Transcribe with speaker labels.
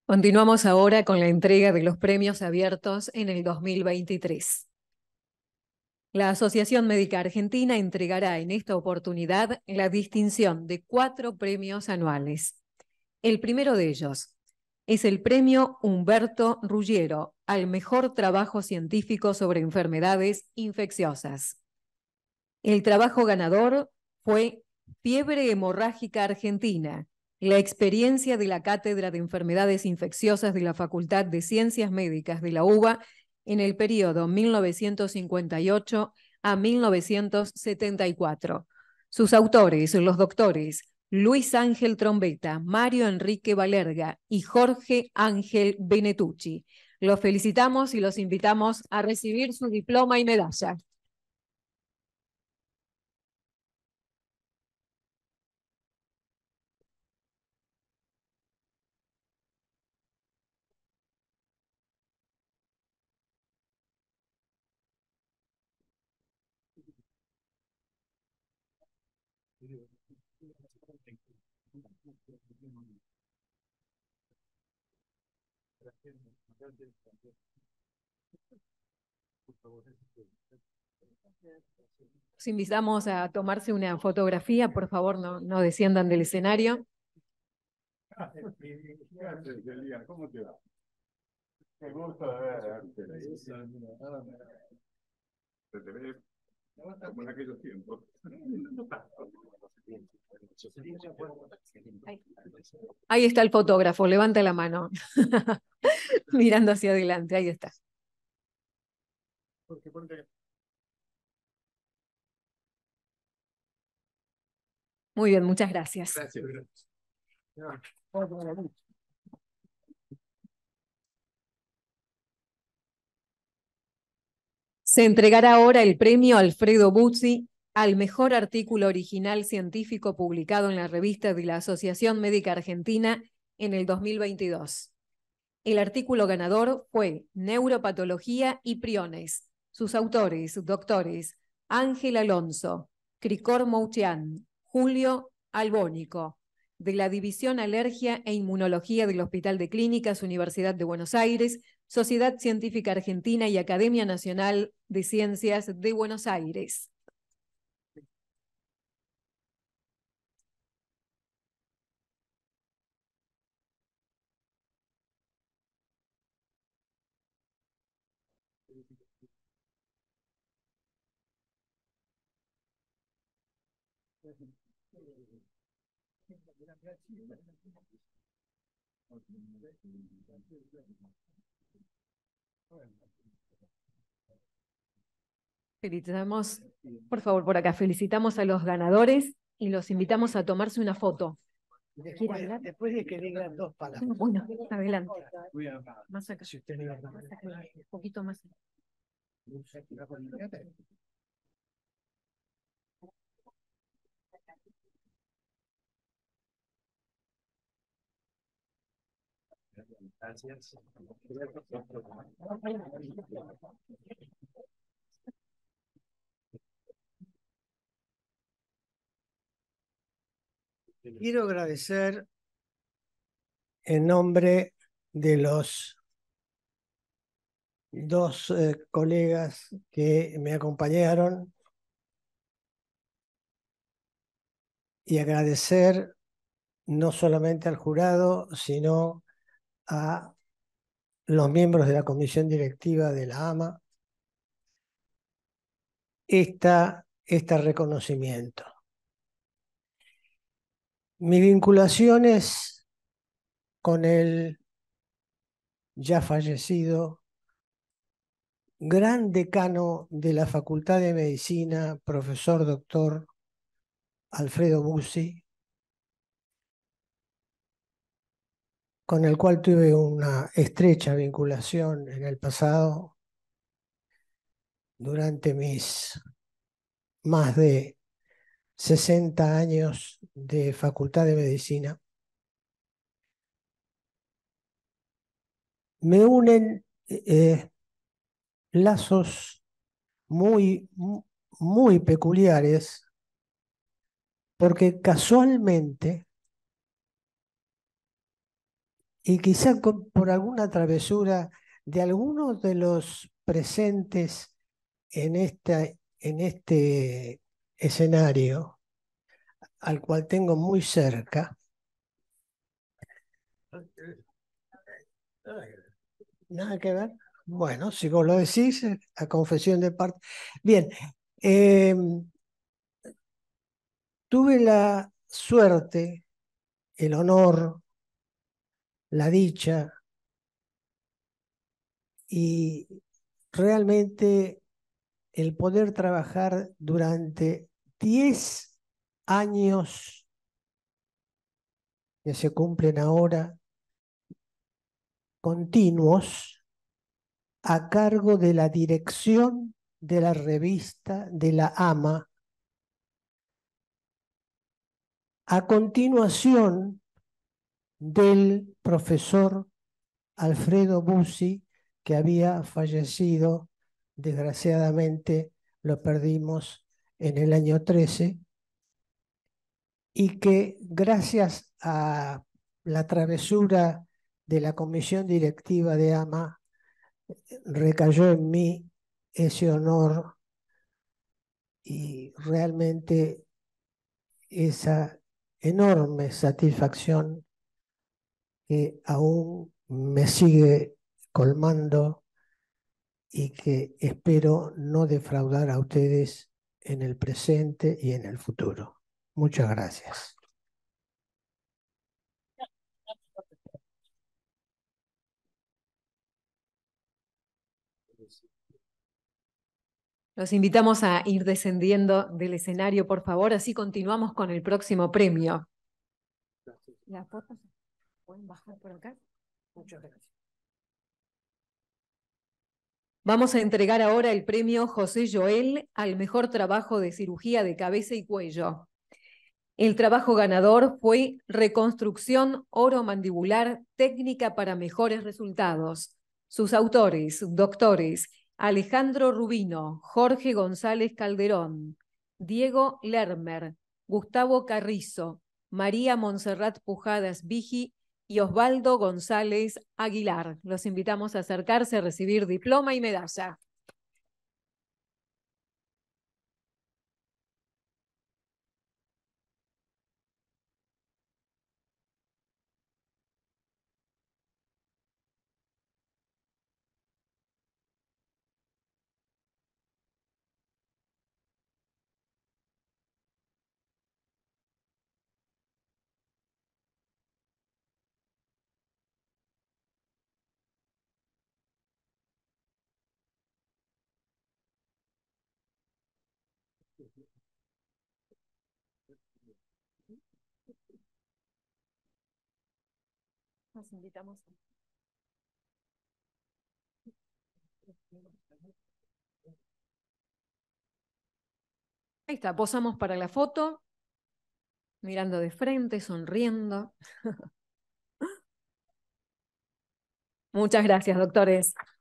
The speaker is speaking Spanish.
Speaker 1: Continuamos ahora con la entrega de los premios abiertos en el 2023. La Asociación Médica Argentina entregará en esta oportunidad la distinción de 4 premios anuales. El primero de ellos es el premio Humberto Ruggiero al mejor trabajo científico sobre enfermedades infecciosas. El trabajo ganador fue Fiebre hemorrágica argentina, la experiencia de la Cátedra de Enfermedades Infecciosas de la Facultad de Ciencias Médicas de la UBA en el periodo 1958 a 1974. Sus autores, los doctores Luis Ángel Trombetta, Mario Enrique Valerga y Jorge Ángel Benetucci. Los felicitamos y los invitamos a recibir su diploma y medalla. Los invitamos a tomarse una fotografía, por favor, no desciendan del escenario.
Speaker 2: ¿Cómo te va? Qué gusto de verte. Te ves como en aquellos tiempos.
Speaker 1: Ahí está el fotógrafo, levanta la mano. Mirando hacia adelante, ahí está. Muy bien, muchas gracias.
Speaker 2: Gracias.
Speaker 1: Se entregará ahora el premio Alfredo Buzzi al mejor artículo original científico publicado en la revista de la Asociación Médica Argentina en el 2022. El artículo ganador fue Neuropatología y priones. Sus autores, doctores Ángel Alonso, Cricor Mouchian, Julio Albónico, de la División Alergia e Inmunología del Hospital de Clínicas, Universidad de Buenos Aires, Sociedad Científica Argentina y Academia Nacional de Ciencias de Buenos Aires. Felicitamos, por favor, por acá, felicitamos a los ganadores y los invitamos a tomarse una foto.
Speaker 3: Después de que digan dos palabras.
Speaker 1: Bueno, adelante. Más acá. Un poquito más.
Speaker 3: Gracias. Quiero agradecer en nombre de los dos colegas que me acompañaron y agradecer no solamente al jurado, sino a los miembros de la comisión directiva de la AMA este reconocimiento. Mi vinculación es con el ya fallecido gran decano de la Facultad de Medicina, profesor doctor Alfredo Buzzi, con el cual tuve una estrecha vinculación en el pasado durante mis más de 60 años de Facultad de Medicina. Me unen lazos muy peculiares, porque casualmente y quizá por alguna travesura de algunos de los presentes en este escenario, al cual tengo muy cerca. Nada que ver. Bueno, si vos lo decís, a confesión de parte. Bien, tuve la suerte, el honor, la dicha y realmente el poder trabajar durante 10 años que se cumplen ahora, continuos, a cargo de la dirección de la revista de la AMA. A continuación del profesor Alfredo Bussi, que había fallecido, desgraciadamente lo perdimos en el año 13, y que gracias a la travesura de la comisión directiva de AMA, recayó en mí ese honor y realmente esa enorme satisfacción que aún me sigue colmando y que espero no defraudar a ustedes en el presente y en el futuro. Muchas gracias.
Speaker 1: Los invitamos a ir descendiendo del escenario, por favor, así continuamos con el próximo premio. ¿Las fotos pueden bajar por acá?
Speaker 3: Muchas gracias.
Speaker 1: Vamos a entregar ahora el premio José Joel al mejor trabajo de cirugía de cabeza y cuello. El trabajo ganador fue Reconstrucción oromandibular, técnica para mejores resultados. Sus autores, doctores Alejandro Rubino, Jorge González Calderón, Diego Lermer, Gustavo Carrizo, María Montserrat Pujadas Vigi y Osvaldo González Aguilar. Los invitamos a acercarse a recibir diploma y medalla. Los invitamos. Ahí está, posamos para la foto, mirando de frente, sonriendo. Muchas gracias, doctores.